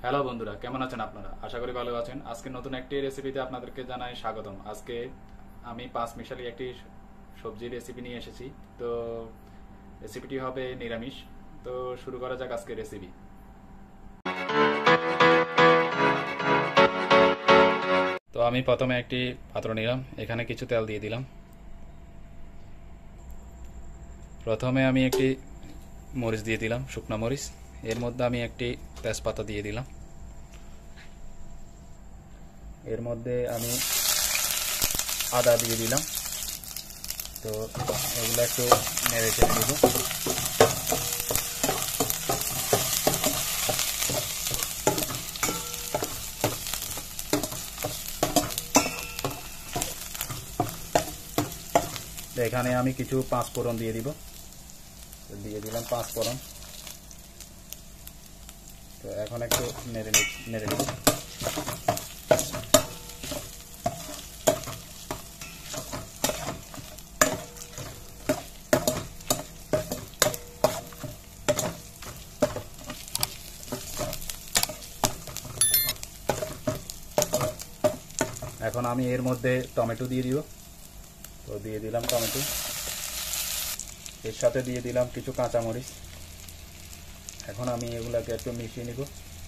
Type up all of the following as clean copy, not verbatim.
Hello বন্ধুরা, কেমন আছেন আপনারা? আশা করি ভালো আছেন। আজকে নতুন একটি রেসিপিতে আপনাদেরকে জানাই স্বাগতম। আজকে আমি পাঁচ মিশালি একটি সবজি রেসিপি নিয়ে এসেছি। তো রেসিপিটি হবে নিরামিষ। তো শুরু করা যাক আজকে রেসিপি। তো আমি প্রথমে একটি পাত্র নিলাম, এখানে কিছু তেল দিয়ে দিলাম। প্রথমে আমি একটি মরিচ দিয়ে দিলাম, শুকনো মরিচ। এর মধ্যে আমি একটি তেজপাতা দিয়ে দিলাম। এর মধ্যে আমি আদা দিয়ে দিলাম। তো এগুলো একটু নেড়ে চেড়ে দিব। এখানে আমি কিছু পাঁচ ফোড়ন দিয়ে দিব। দিয়ে দিলাম পাঁচ ফোড়ন। তো এখন একটু নেড়ে নেব। এখন আমি এর মধ্যে টমেটো দিয়ে দিব। তো দিয়ে দিলাম টমেটো। এর সাথে দিয়ে দিলাম কিছু কাঁচামরিচ। এখন আমি এগুলাকে একটু মিশিয়ে নিব।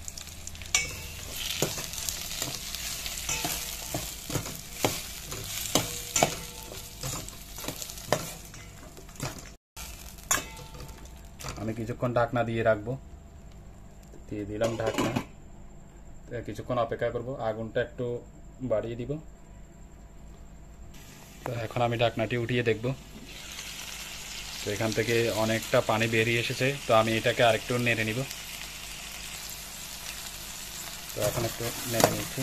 আমি কিছুক্ষণ ঢাকনা দিয়ে রাখবো। দিয়ে দিলাম ঢাকনা। কিছুক্ষণ অপেক্ষা করব, আগুনটা একটু বাড়িয়ে দিব। তো এখন আমি ঢাকনাটি উঠিয়ে দেখব। তো এখান থেকে অনেকটা পানি বেরিয়ে এসেছে। তো আমি এটাকে আরেকটু নেড়ে নিব। তো এখন একটু নেড়ে নিচ্ছি।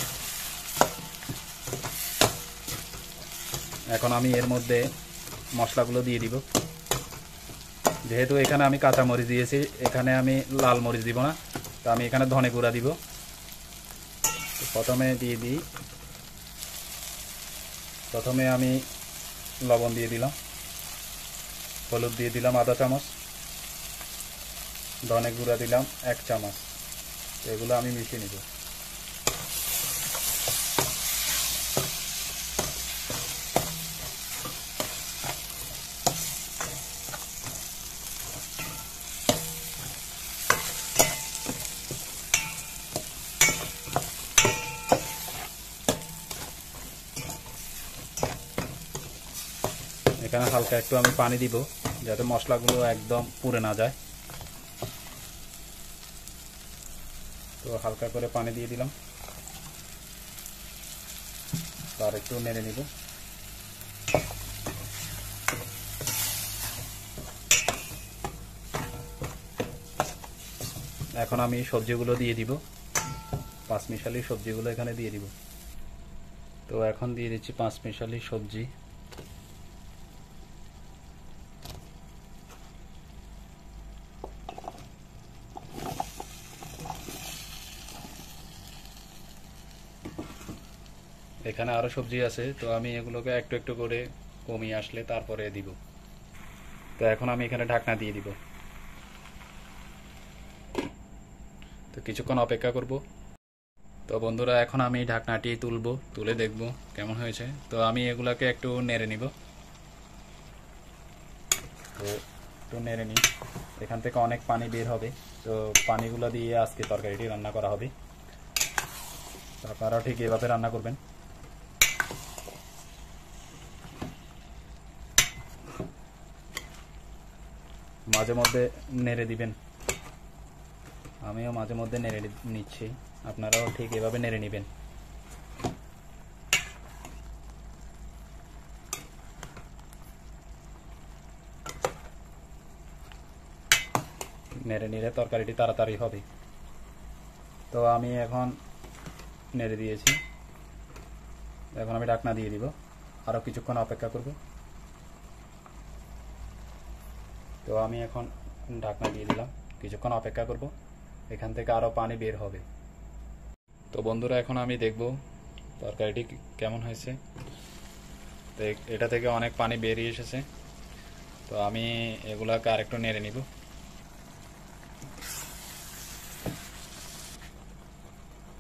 এখন আমি এর মধ্যে মশলাগুলো দিয়ে দিব। যেহেতু এখানে আমি কাঁচা মরিচ দিয়েছি, এখানে আমি লাল মরিচ দিব না। তো আমি এখানে ধনে গুঁড়া দিব। প্রথমে আমি লবণ দিয়ে দিলাম, হলুদ দিয়ে দিলাম আধা চামচ, ধনে গুঁড়া দিলাম 1 চামচ। এগুলো আমি মিশিয়ে নিব। এখানে হালকা একটু আমি পানি দিব, যাতে মশলাগুলো একদম পুড়ে না যায়। তো হালকা করে পানি দিয়ে দিলাম। আর একটু নেড়ে নিব। এখন আমি সবজিগুলো দিয়ে দিব। পাঁচমিশালি সবজিগুলো এখানে দিয়ে দিব। তো এখন দিয়ে দিচ্ছি পাঁচমিশালি সবজি। এখানে আরো সবজি আছে, তো আমি এগুলোকে একটু একটু করে কমিয়ে আসলে তারপরে দিব। তো এখন আমি এখানে ঢাকনা দিয়ে দিব। তো কিছুক্ষণ অপেক্ষা করব। তো বন্ধুরা, এখন আমি ঢাকনাটি তুলে দেখব কেমন হয়েছে। তো আমি এগুলাকে একটু নেড়ে নিব। তো একটু নেড়ে নিই। এখান থেকে অনেক পানি বের হবে। তো পানিগুলো দিয়ে আজকে তরকারিটি রান্না করা হবে। তো আপনারাও ঠিক এভাবে রান্না করবেন। মাঝে মধ্যে নেড়ে দিবেন। আমিও মাঝে মধ্যে নেড়ে নিচ্ছি, আপনারাও ঠিক এভাবে নেড়ে নেবেন। নেড়ে নিলে তরকারিটি তাড়াতাড়ি হবে। তো আমি এখন নেড়ে দিয়েছি। এখন আমি ঢাকনা দিয়ে দিব। আরও কিছুক্ষণ অপেক্ষা করব। তো আমি এখন ঢাকনা দিয়ে দিলাম। কিছুক্ষণ অপেক্ষা করব। এখান থেকে আরও পানি বের হবে। তো বন্ধুরা, এখন আমি দেখব তরকারিটি কেমন হয়েছে। তো এটা থেকে অনেক পানি বেরিয়ে এসেছে। তো আমি এগুলাকে আরেকটু নেড়ে নিব।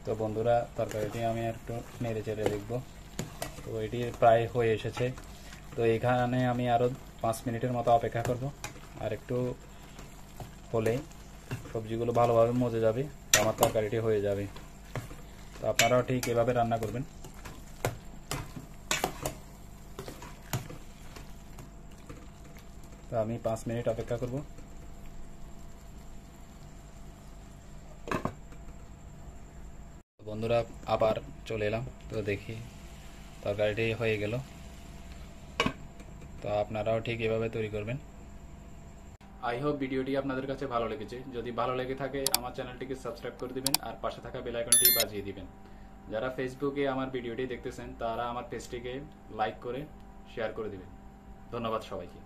তো বন্ধুরা তরকারিটি আমি একটু নেড়ে চেড়ে দেখবো। তো এটি প্রায় হয়ে এসেছে। তো এখানে আমি আরও 5 মিনিটের মতো অপেক্ষা করব। আর একটু হলে সবজিগুলো ভালোভাবে মজে যাবে, তো আমার তরকারিটি হয়ে যাবে। তো আপনারাও ঠিক এভাবে রান্না করবেন। তো আমি 5 মিনিট অপেক্ষা করব। বন্ধুরা আবার চলে এলাম, তো দেখি তরকারিটি হয়ে গেল। তো আপনারাও ঠিক এভাবে তৈরি করবেন। আই হোপ ভিডিওটি আপনাদের কাছে ভালো লেগেছে। যদি ভালো লেগে থাকে আমার চ্যানেলটিকে সাবস্ক্রাইব করে দিবেন আর পাশে থাকা বেল আইকনটি বাজিয়ে দিবেন। যারা ফেসবুকে আমার ভিডিওটি দেখতেছেন তারা আমার পেজটিকে লাইক করে শেয়ার করে দিবেন। ধন্যবাদ সবাইকে।